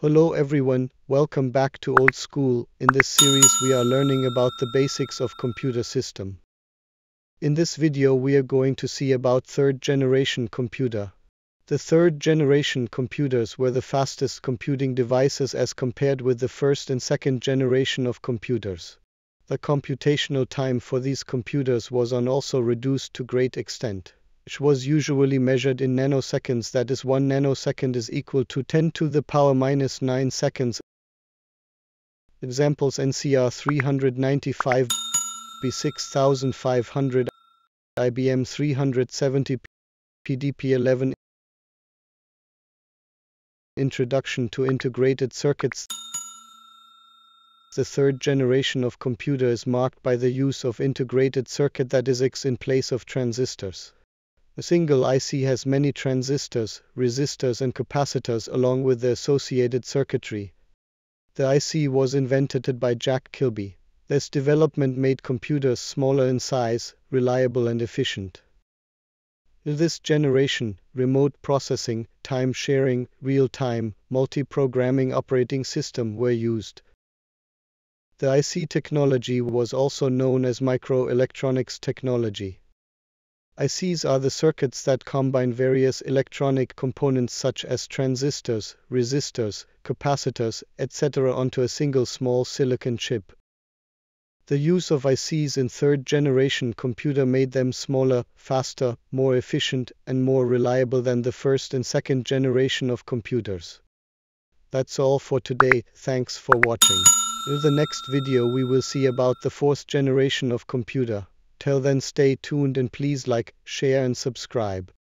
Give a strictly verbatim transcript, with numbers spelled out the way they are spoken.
Hello everyone, welcome back to Old School. In this series we are learning about the basics of computer system. In this video we are going to see about third generation computer. The third generation computers were the fastest computing devices as compared with the first and second generation of computers. The computational time for these computers was on also reduced to great extent, which was usually measured in nanoseconds, that is one nanosecond is equal to ten to the power minus nine seconds. Examples: N C R three ninety-five B sixty-five hundred, I B M three seventy P D P eleven. Introduction to integrated circuits. The third generation of computer is marked by the use of integrated circuit, that is X in place of transistors. A single I C has many transistors, resistors and capacitors along with the associated circuitry. The I C was invented by Jack Kilby. This development made computers smaller in size, reliable and efficient. In this generation, remote processing, time sharing, real-time, multi-programming operating system were used. The I C technology was also known as microelectronics technology. I Cs are the circuits that combine various electronic components such as transistors, resistors, capacitors, et cetera onto a single small silicon chip. The use of I Cs in third-generation computer made them smaller, faster, more efficient, and more reliable than the first and second generation of computers. That's all for today. Thanks for watching. In the next video we will see about the fourth generation of computer. Till then, stay tuned and please like, share and subscribe.